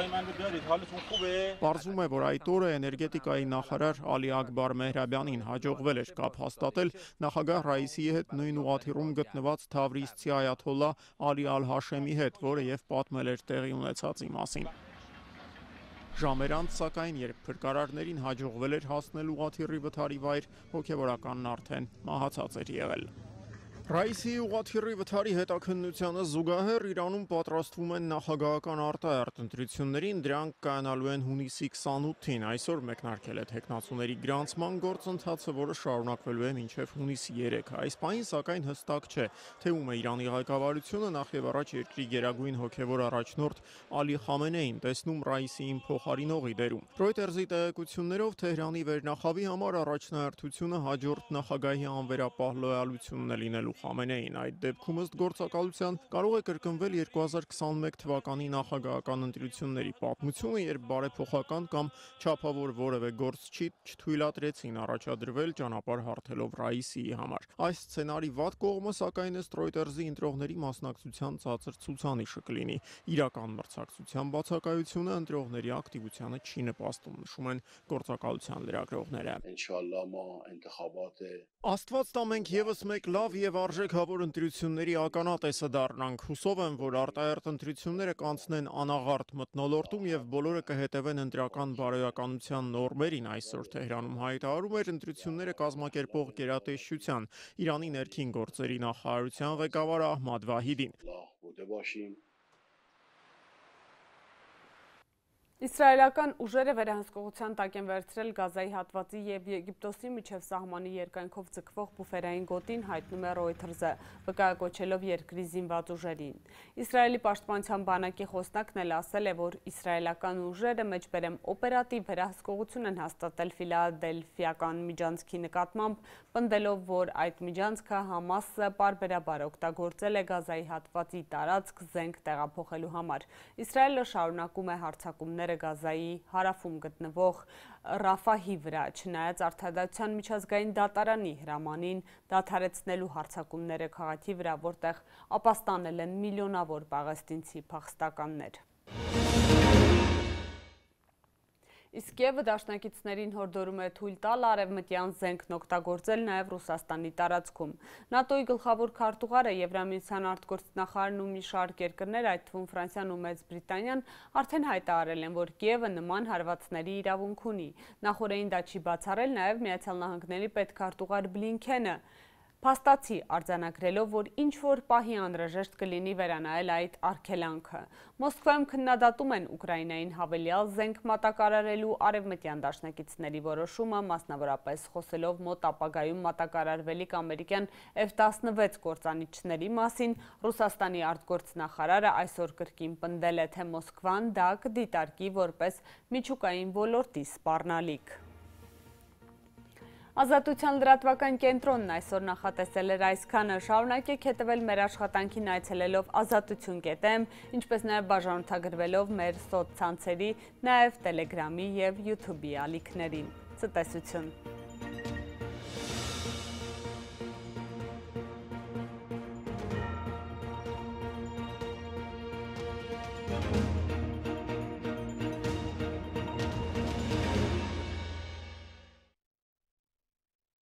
Պարզվում է, որ այդ օրը էներգետիկայի նախարար Ալի Ակբար Մեհրաբյանին հաջողվել էր կապ հաստատել նախագահ Ռայիսիի հետ նույն ուղղաթիռում գտնված Թավրիզցի այաթոլլա Ալի Ալ-Հաշեմի հետ, որը եւ պատմել էր տեղի ունեցածի մասին։ Ժամեր անց, սակայն, երբ փրկարարներին հաջողվել էր հասնել ուղղաթիռի վթարի վայր, հոգևորականն արդեն մահացած էր եղել։ Ռայիսիի ուղղաթիռի վթարի հետաքննությանը զուգահեռ Իրանում պատրաստվում են նախագահական արտահերթ ընտրություններին, դրանք կայանալու են հունիսի 28-ին։ Այսօր մեկնարկել է թեկնածուների գրանցման գործընթացը, որը շարունակվելու է մինչև հունիսի 3-ը։ Այս պահին, սակայն, հստակ չէ, թե ում է Իրանի ղեկավարությունը նախ եւ առաջ երկրի գերագույն հոգևոր առաջնորդ Ալի Խամենեին տեսնում Ռայիսիին փոխարինողի դերում։ Ռոյտերզի տեղեկություններով Թեհրանի վերնախավի համար առաջնահերթությունը հաջորդ նախագահի անվերապահ լոյալությունն է լինելու Խամենեին։ Այդ դեպքում ըստ գործակալության կարող է կրկնվել 2021 թվականի նախագահական ընտրությունների պատմությունը, երբ բարեփոխական կամ չափավոր որևէ գործչի չթույլատրեցին առաջադրվել ճանապարհ հարթելով Ռայիսիի համար։ Այս սցենարի վատ կողմը, սակայն, ըստ Ռոյտերզի ընտրողների մասնակցության ցածր ցուցանիշը կլինի։ Իրական մրցակցության բացակայությունը ընտրողների ակտիվությանը չի նպաստում, նշում են գործակալության լրագրողները։ Աստված տա մենք եւս մեկ լավ եւ արժեքավոր ընտրությունների ականատեսը դառնանք։ Հուսով եմ, որ արտահերթ ընտրությունները կանցնեն անաղարտ մթնոլորտում եւ բոլորը կհետևեն ընտրական բարոյականության նորմերին, այսօր Թեհրանում հայտարարում էր ընտրությունները կազմակերպող գերատեսչության Իրանի ներքին գործերի նախարարության ղեկավար Ահմադ Վահիդին։ Իսրայելական ուժերը վերահսկողության տակ են վերցրել Գազայի հատվածի և Եգիպտոսի միջև սահմանի երկայնքով ձգվող բուֆերային գոտին, հայտնում է Reuters-ը, վկայակոչելով երկրի զինված ուժերին։ Իսրայելի պաշտպանության բանակի խոսնակն էլ ասել է, որ իսրայելական ուժերը մեջբերեմ օպերատիվ վերահսկողություն են հաստատել Ֆիլադելֆիական միջանցքի նկատմամբ, պնդելով, որ այդ միջանցքը Համասը պարբերաբար օգտագործել է Գազայի հատվածի տարածք զենք տեղափոխելու համար։ Իսրայելը շարունակում է հարձակումները Գազայի հարավում գտնվող Ռաֆահի վրա, չնայած Արդարադատության միջազգային դատարանի հրամանին դադարեցնելու հարձակումները քաղաքի վրա, որտեղ ապաստանել են միլիոնավոր պաղեստինցի փախստականներ։ Իսկ Կիևը դաշնակիցներին հորդորում է թույլ տալ արևմտյան զենքն օգտագործել նաև Ռուսաստանի տարածքում։ ՆԱՏՕ-ի գլխավոր քարտուղարը, Եվրամիության արտգործնախարարն ու մի շարք երկրներ, այդ թվում Ֆրանսիան ու Մեծ Բրիտանիան, արդեն հայտարարել են, որ Կիևը նման հարվածների իրավունք ունի։ Նախորդին դա չի բացառել նաև Միացյալ Նահանգների պետքարտուղար Բլինքենը, փաստացի արձանագրելով, որ ինչ-որ պահի անհրաժեշտ կլինի վերանայել այդ արգելանքը։ Մոսկվայում քննադատում են Ուկրաինային հավելյալ զենք մատակարարելու արևմտյան դաշնակիցների որոշումը, մասնավորապես խոսելով մոտ ապագայում մատակարարվելիք ամերիկյան F-16 կործանիչների մասին, Ռուսաստանի արտգործնախարարը այսօր կրկին պնդել է, թե Մոսկվան դա կդիտարկի որպես միջուկային ոլորտի սպառնալիք։ Ազատության լրատվական կենտրոնն այսօր նախատեսել էր այսքանը, շարունակեք հետևել մեր աշխատանքին այցելելով azatutun.am, ինչպես նաև բաժանորդագրվելով մեր սոցցանցերի, նաև Telegram-ի և YouTube-ի ալիքներին։ Ցտեսություն։